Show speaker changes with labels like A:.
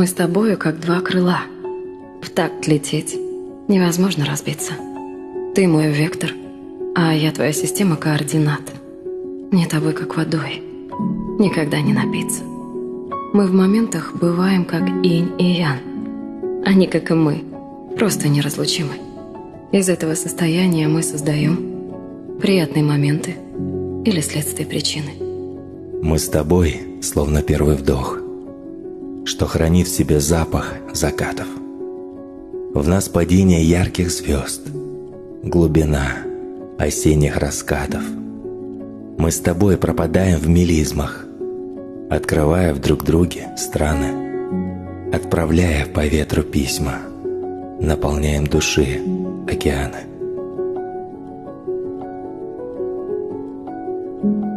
A: Мы с тобою как два крыла. В такт лететь, невозможно разбиться. Ты мой вектор, а я твоя система координат. Не тобой, как водой, никогда не напиться. Мы в моментах бываем как инь и ян. Они, как и мы, просто неразлучимы. Из этого состояния мы создаем приятные моменты или следствие причины.
B: Мы с тобой, словно первый вдох, что хранит в себе запах закатов. В нас падение ярких звезд, глубина осенних раскатов. Мы с тобой пропадаем в мелизмах, открывая в друг друге страны, отправляя по ветру письма, наполняем души океаны.